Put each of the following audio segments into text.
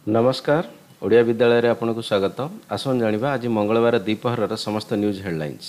नमस्कार ओडिया विद्यालय रे आपनको स्वागत। आसन जानिबा आज मंगलवार द्विपहर समस्त न्यूज हेडलाइंस।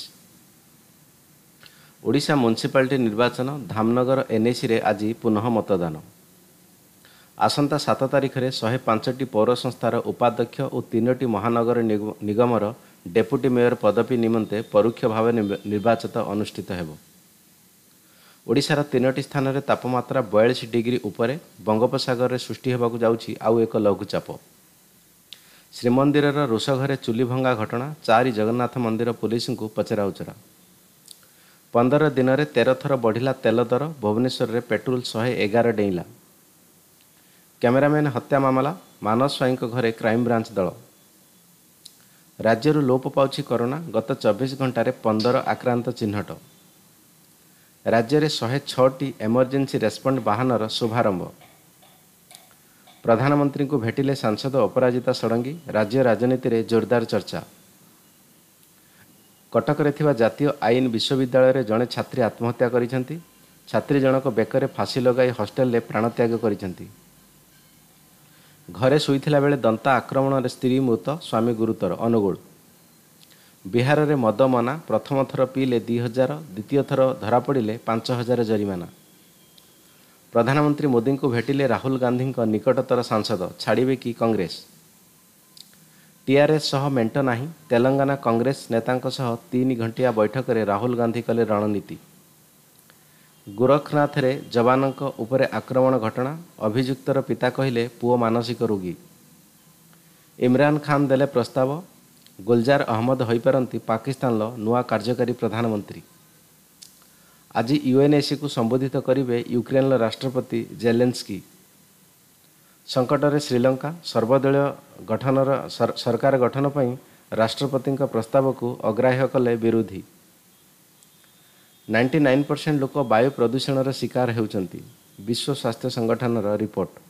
ओडिशा म्युनिसिपालिटी निर्वाचन धामनगर एनएसी रे आज पुनः मतदान। आसंता 7 तारिख रे 105टी पौर संस्थार उपाध्यक्ष और 3टी महानगर निगमर डेप्यूटी मेयर पदवी निमंते परोक्ष भाव निर्वाचित अनुष्ठित हेबो। ओडिशार 3टी स्थान में तापमात्रा 42 डिग्री उपरे बंगोपसागर सृष्टि होगाकू जाउछि आउ एक लघुचाप। श्रीमंदिर रोषघरे चुली भंगा घटना 4 जगन्नाथ मंदिर पुलिस को पचराउचरा। 15 दिन में 13 थर बढ़िला तेल दर। भुवनेश्वर में पेट्रोल 111 डेइला। कैमरामैन हत्या मामला मानस स्वाई घरे क्राइमब्रांच दल। राज्य लोप पाउछि कोरोना। गत 24 घंटे 15 आक्रांत चिन्हट। राज्य में 106टी एमरजेंसी रेस्पॉन्ड वाहनर शुभारंभ। प्रधानमंत्री को भेटिले सांसद अपराजिता षडंगी। राज्य राजनीति रे जोरदार चर्चा। कटक रे थिबा जातीय आईन विश्वविद्यालय रे जड़े छात्री आत्महत्या करिसेंती। छात्री जनक बेकरे फांसी लगाई हॉस्टेल रे प्राणत्याग करिसेंती। घरे शुईथिला बेले दंता आक्रमण रे स्त्री मृत, स्वामी गुरुतर। अनुगुल बिहार में मद मना। प्रथम थर पीले 2000, द्वितीय थर धरा पड़े 5000 जरिमाना। प्रधानमंत्री मोदी को भेटिले राहुल गांधी निकटतर सांसद। छाड़िबे कि कांग्रेस? टीआरएस सह मेंट नाही। तेलंगाना कांग्रेस नेतांक सह 3 घंटिया बैठक में राहुल गांधी कले रणनीति। गोरखनाथ रे जवानक उपरे आक्रमण घटना। अभियुक्तर पिता कहिले पुओ मानसिक रोगी। इमरान खान देले प्रस्ताव। गुलजार अहमद होईपारंती पाकिस्तान नुआ कार्यकारी प्रधानमंत्री। आज यूएनएसी को संबोधित करिवे यूक्रेन राष्ट्रपति जेलेंस्की। संकट में श्रीलंका। सर्वदलीय गठनर सरकार गठन पर राष्ट्रपति प्रस्ताव को अग्राह्य कले विरोधी। 99% लोक वायु प्रदूषण शिकार होउचंती। विश्व स्वास्थ्य संगठन रिपोर्ट।